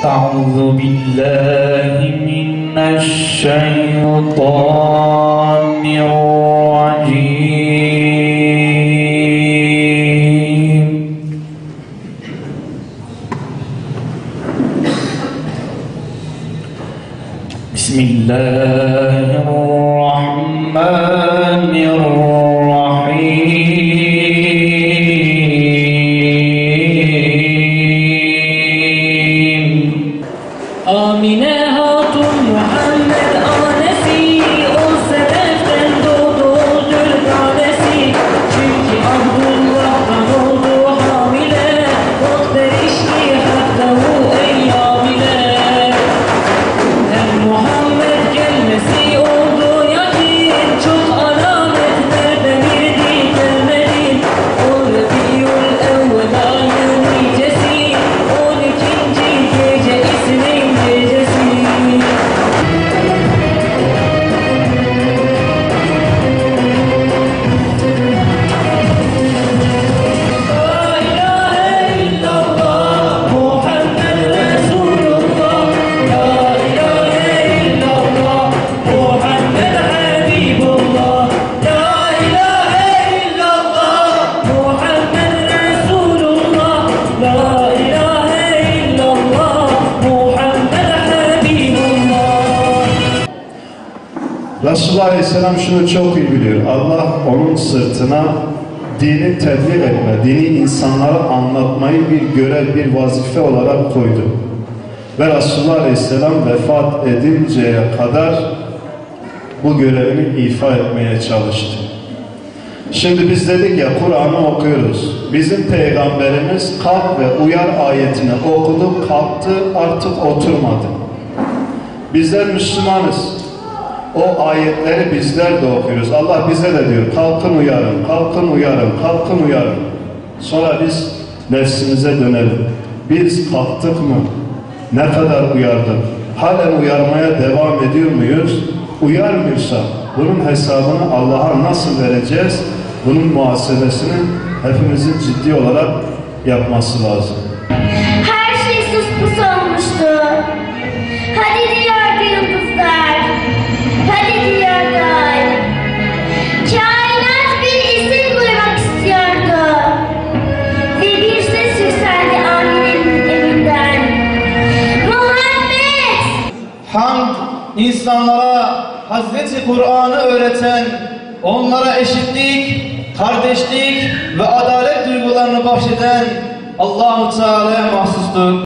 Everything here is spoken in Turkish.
أعوذ بالله من الشيطان الرجيم. بسم الله الرحمن الرحيم. Amine Hatun Muhammed annesi, o sebepten doğdu dürdanesi. Çünkü Abdullah'tan oldu hamile, gösterişli hatta bu eyyamine. Hem Muhammed gelmesi oldu yakin, çok alametlerden biri gelmedi. O Rabiul Evvel ayı nicesi, 12. gece ismi Resulullah Aleyhisselam şunu çok iyi biliyor. Allah onun sırtına dini tebliğ etme, dini insanlara anlatmayı bir görev, bir vazife olarak koydu. Ve Resulullah Aleyhisselam vefat edinceye kadar bu görevini ifa etmeye çalıştı. Şimdi biz dedik ya, Kur'an'ı okuyoruz. Bizim Peygamberimiz kalk ve uyar ayetini okudu, kalktı, artık oturmadı. Bizler Müslümanız. O ayetleri bizler de okuyoruz. Allah bize de diyor, kalkın uyarın, kalkın uyarın, kalkın uyarın. Sonra biz nefsimize dönelim. Biz kalktık mı? Ne kadar uyardık? Halen uyarmaya devam ediyor muyuz? Uyarmıyorsa bunun hesabını Allah'a nasıl vereceğiz? Bunun muhasebesini hepimizin ciddi olarak yapması lazım. Her şey suspus olmuştu. Hadi diyordu yıldızlar. Hadi diyordu ay. Kainat bir isim duymak istiyordu. Ve bir ses yükseldi Amine'nin evinden. Muhammed! Hamd, insanlara Hazreti Kur'an'ı öğreten, onlara eşitlik, kardeşlik ve adalet duygularını bahşeden Allah-u Teala'ya mahsustur.